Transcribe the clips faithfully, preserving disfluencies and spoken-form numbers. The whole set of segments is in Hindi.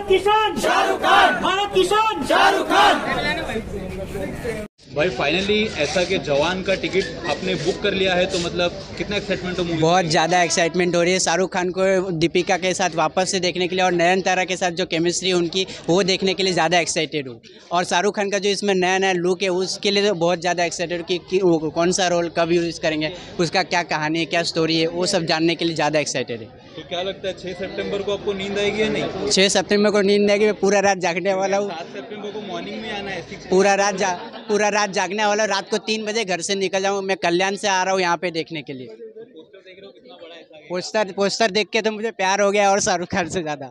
भारत किसान शाहरुख खान, भारत किसान शाहरुख खान। भाई फाइनली ऐसा कि जवान का टिकट आपने बुक कर लिया है, तो मतलब कितना एक्साइटमेंट हो मूवी? बहुत ज़्यादा एक्साइटमेंट हो रही है। शाहरुख खान को दीपिका के साथ वापस से देखने के लिए और नयनतारा के साथ जो केमिस्ट्री उनकी वो देखने के लिए ज़्यादा एक्साइटेड हूँ। और शाहरुख खान का जो इसमें नया नया लुक है उसके लिए तो बहुत ज़्यादा एक्साइटेड हूँ कि, कि वो कौन सा रोल कब यूज़ करेंगे, उसका क्या कहानी है, क्या स्टोरी है, वो सब जानने के लिए ज़्यादा एक्साइटेड है। तो क्या लगता है छह सितंबर को आपको नींद आएगी या नहीं? छः सितंबर को नींद आएगी, मैं पूरा रात जागने वाला हूँ। सात सितंबर को मॉर्निंग में आना है। पूरा रात जा पूरा रात जागने वाला हूँ। रात को तीन बजे घर से निकल जाऊँ। मैं कल्याण से आ रहा हूँ यहाँ पे देखने के लिए। पोस्टर देख रहे हो कितना बड़ा है? पोस्टर पोस्टर देख के तो मुझे प्यार हो गया और शाहरुख खान से ज़्यादा।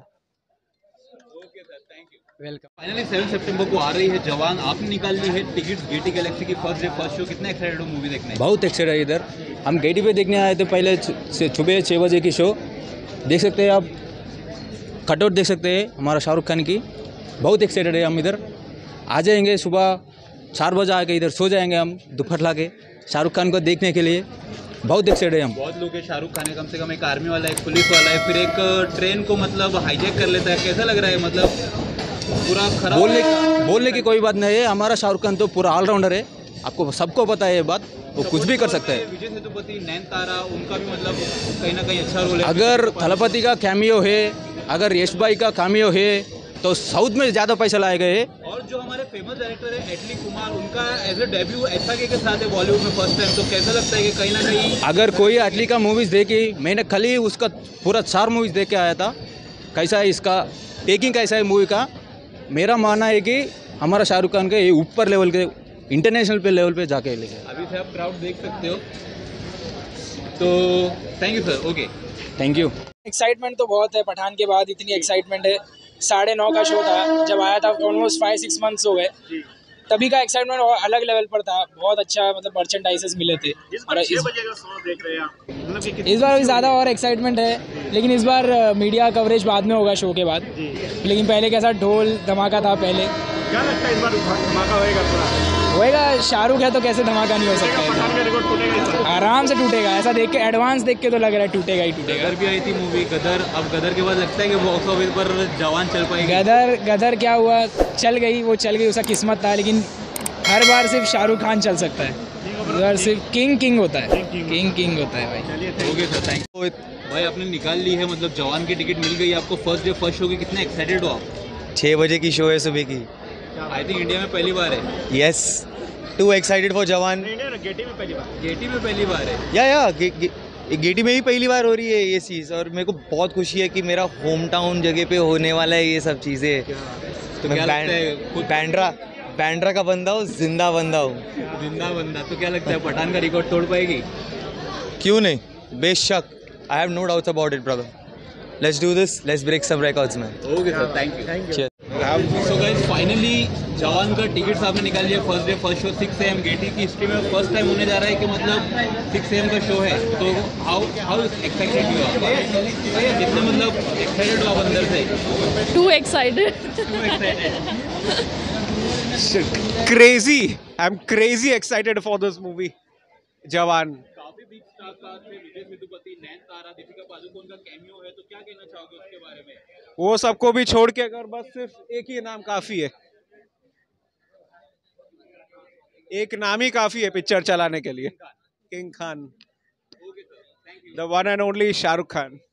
Okay sir, thank you. Welcome. Finally seven सितंबर को आ रही है जवान, आपने निकाल ली है टिकट गेटी गैलेक्सी की फर्स्ट डे फर्स्ट शो। कितना एक्साइटेड हो मूवी देखने? बहुत एक्साइटेड है। इधर हम गेटी पे देखने आए थे पहले सुबह छः बजे की शो। देख सकते हैं आप, कटआउट देख सकते हैं हमारा शाहरुख खान की। बहुत एक्साइटेड है हम। इधर आ जाएंगे सुबह चार बजे आके इधर सो जाएंगे हम दोपहर ला के शाहरुख खान को देखने के लिए। बहुत एक्साइटेड है हम। बहुत लोग है शाहरुख खान है, कम से कम एक आर्मी वाला है, एक पुलिस वाला है, फिर एक ट्रेन को मतलब हाईजैक कर लेता है। कैसा लग रहा है? मतलब पूरा खराब। बोलने बोलने की कोई बात नहीं है, हमारा शाहरुख खान तो पूरा ऑलराउंडर है। आपको सबको पता है ये बात, वो कुछ भी कर सकता है। विजय सेतुपति, नयनतारा, उनका भी मतलब कहीं ना कहीं अच्छा रोल है। अगर थलपति का कैमियो है, अगर यश भाई का कैमियो है, तो साउथ में ज़्यादा पैसा लाए गए। और जो हमारे फेमस डायरेक्टर है एटली कुमार, उनका एज ए डेब्यू ऐसा के साथ है बॉलीवुड में फर्स्ट टाइम। तो कैसा लगता है कि कहीं ना कहीं अगर कोई एटली का मूवीज़ देखी, मैंने कल ही उसका पूरा चार मूवीज़ देख के आया था। कैसा है इसका टेकिंग, कैसा है मूवी का। मेरा मानना है कि हमारा शाहरुख खान के ऊपर लेवल के इंटरनेशनल पे लेवल पे जाके लेके अभी से आप क्राउड देख सकते हो। तो thank you sir. Okay, thank you. Excitement तो बहुत है। पठान के बाद इतनी एक्साइटमेंट है। साढ़े नौ का शो था जब आया था, ऑलमोस्ट फाइव सिक्स मंथ्स हो गए। तभी का एक्साइटमेंट अलग लेवल पर था। बहुत अच्छा मतलब मर्चेंडाइजेस मिले थे। इस बार छह बजे का शो देख रहे हैं आप, मतलब कि इस बार भी ज़्यादा और एक्साइटमेंट है, लेकिन इस बार मीडिया कवरेज बाद में होगा शो के बाद। लेकिन पहले कैसा ढोल धमाका था पहले। क्या लगता है इस बार धमाका होएगा? थोड़ा होएगा, शाहरुख है तो कैसे धमाका नहीं हो सकता है। पठान का रिकॉर्ड टूटेगा इस बार? आराम से टूटेगा। ऐसा देख के एडवांस देख के तो लग रहा है टूटेगा ही टूटेगा। गदर भी आई थी मूवी गदर। अब गदर के बाद लगता है कि बॉक्स ऑफिस पर जवान चल पाएगी। गदर गदर क्या हुआ, चल गई, वो चल गई, उसका किस्मत था। लेकिन हर बार सिर्फ शाहरुख खान चल सकता है। इस बार सिर्फ किंग किंग होता है। किंग किंग होता है भाई। Okay sir, thank you. भाई आपने निकाल ली है, मतलब जवान की टिकट मिल गई आपको फर्स्ट डे फर्स्ट शो की। कितना एक्साइटेड हो आप? छः बजे की शो है सुबह की। आई थिंक इंडिया में पहली बार है। Yes, too excited for Jawan. Gaiety में पहली बार गेटी में पहली बार है। या या गे, गे, गेटी में ही पहली बार हो रही है ये चीज़। और मेरे को बहुत खुशी है कि मेरा होम टाउन जगह पे होने वाला है ये सब चीज़ें। तो मैं क्या बैंड, लगता है खुद बैंड्रा बैंड्रा का बंदा हूँ, जिंदा बंदा हूँ। जिंदा बंदा। तो क्या लगता है पठान का रिकॉर्ड तोड़ पाएगी? क्यों नहीं, बेशक। I have no doubts about it brother. Let's do this, let's break some records man. Okay sir, thank you. Thank you. So guys finally Jawan का टिकट आपने निकाल लिया first day first show six A M Gaiety की हिस्ट्री में फर्स्ट टाइम होने जा रहा है कि मतलब सिक्स ए एम का शो है। तो हाउ हाउ एक्साइटेड यू आप? कितने मतलब एक्साइटेड हो आप अंदर से? Too excited. Too excited. Crazy. I'm crazy excited for this movie, Jawan. काफी बिग स्टार कास्ट है, विजय सेतुपति, नयनतारा, दीपिका पादुकोण का कैमियो है। तो क्या कहना चाहोगे उसके बारे में? वो सबको भी छोड़ के अगर बस सिर्फ एक ही नाम काफी है, एक नाम ही काफी है पिक्चर चलाने के लिए, king Khan, the one and only Shahrukh Khan.